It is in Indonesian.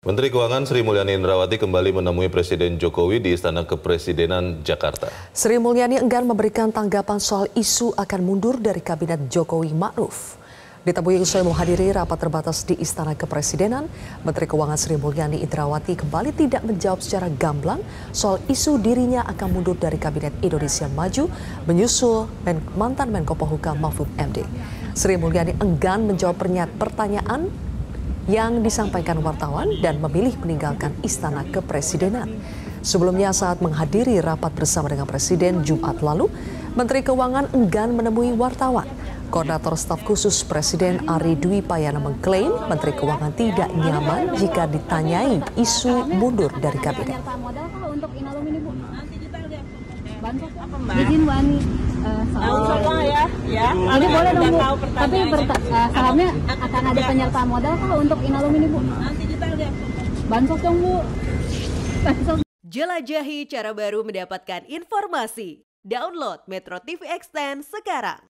Menteri Keuangan Sri Mulyani Indrawati kembali menemui Presiden Jokowi di Istana Kepresidenan Jakarta. Sri Mulyani enggan memberikan tanggapan soal isu akan mundur dari Kabinet Jokowi Ma'ruf. Ditemui usai menghadiri rapat terbatas di Istana Kepresidenan, Menteri Keuangan Sri Mulyani Indrawati kembali tidak menjawab secara gamblang soal isu dirinya akan mundur dari Kabinet Indonesia Maju menyusul mantan Menko Polhukam Mahfud MD. Sri Mulyani enggan menjawab pertanyaan yang disampaikan wartawan dan memilih meninggalkan Istana Kepresidenan. Sebelumnya saat menghadiri rapat bersama dengan Presiden Jumat lalu, Menteri Keuangan enggan menemui wartawan. Koordinator Staf Khusus Presiden Ari Dwi Payana mengklaim Menteri Keuangan tidak nyaman jika ditanyai isu mundur dari kabinet. Izin Wani ini boleh dong Bu, tapi sahamnya akan ada penyertaan modal kah untuk Inalum ini Bu? Nanti kita lihat. Bansos dong Bu. Bansos. Jelajahi cara baru mendapatkan informasi. Download Metro TV Extend sekarang.